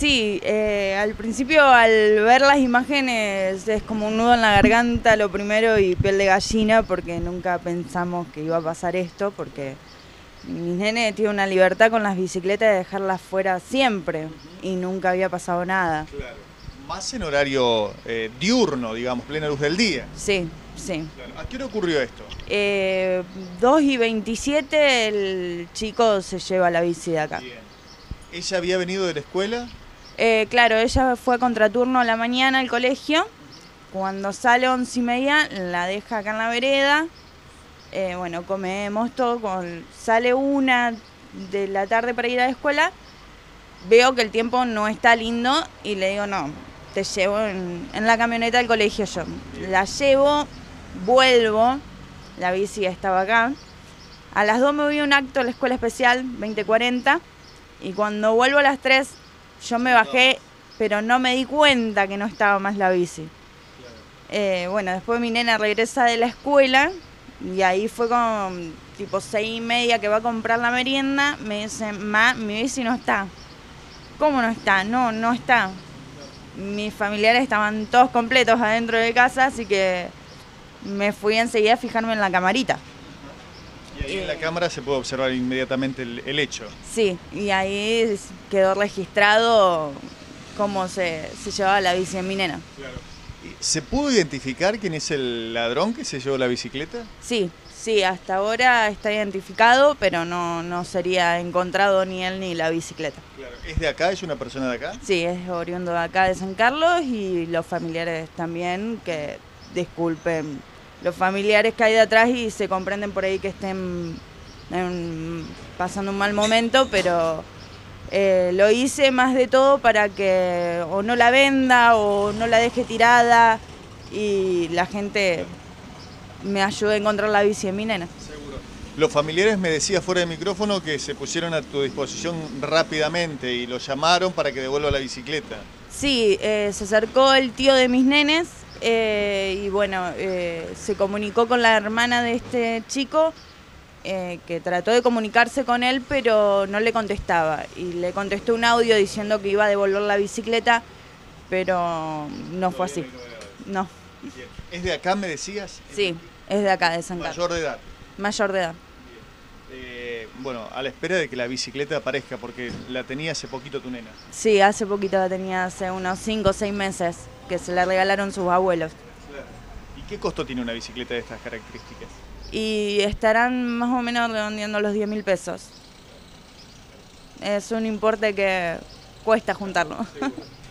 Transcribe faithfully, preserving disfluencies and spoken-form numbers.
Sí, eh, al principio al ver las imágenes es como un nudo en la garganta lo primero y piel de gallina porque nunca pensamos que iba a pasar esto porque mis nenes tienen una libertad con las bicicletas de dejarlas fuera siempre y nunca había pasado nada. Claro. Más en horario eh, diurno, digamos, plena luz del día. Sí, sí. Claro. ¿A qué hora ocurrió esto? Eh, dos y veintisiete el chico se lleva la bici de acá. Bien. ¿Ella había venido de la escuela? Eh, claro, ella fue a contraturno a la mañana al colegio. Cuando sale once y media, la deja acá en la vereda. Eh, bueno, comemos todo. Con, sale una de la tarde para ir a la escuela. Veo que el tiempo no está lindo y le digo, no, te llevo en, en la camioneta del colegio yo. La llevo, vuelvo, la bici estaba acá. A las dos me voy a un acto a la escuela especial, veinte cuarenta. Y cuando vuelvo a las tres... yo me bajé, pero no me di cuenta que no estaba más la bici. Eh, bueno, después mi nena regresa de la escuela y ahí fue con tipo seis y media que va a comprar la merienda. Me dice, ma, mi bici no está. ¿Cómo no está? No, no está. Mis familiares estaban todos completos adentro de casa, así que me fui enseguida a fijarme en la camarita. Y ahí en la cámara se puede observar inmediatamente el, el hecho. Sí, y ahí quedó registrado cómo se, se llevaba la bici de mi nena. Claro. ¿Se pudo identificar quién es el ladrón que se llevó la bicicleta? Sí, sí, hasta ahora está identificado, pero no, no sería encontrado ni él ni la bicicleta. Claro. ¿Es de acá? ¿Es una persona de acá? Sí, es oriundo de acá de San Carlos y los familiares también, que disculpen los familiares que hay de atrás y se comprenden por ahí que estén en, pasando un mal momento, pero eh, lo hice más de todo para que o no la venda o no la deje tirada y la gente me ayude a encontrar la bici de mi nena. Seguro. Los familiares me decían fuera de micrófono que se pusieron a tu disposición rápidamente y lo llamaron para que devuelva la bicicleta. Sí, eh, se acercó el tío de mis nenes. Eh, y bueno, eh, se comunicó con la hermana de este chico, eh, que trató de comunicarse con él, pero no le contestaba. Y le contestó un audio diciendo que iba a devolver la bicicleta, pero no fue así. No. ¿Es de acá, me decías? Sí, es de acá, de San Carlos. Mayor de edad. Mayor de edad. Eh, bueno, a la espera de que la bicicleta aparezca, porque la tenía hace poquito tu nena. Sí, hace poquito la tenía, hace unos cinco o seis meses, que se la regalaron sus abuelos. Claro. ¿Y qué costo tiene una bicicleta de estas características? Y estarán más o menos redondeando los diez mil pesos. Es un importe que cuesta juntarlo.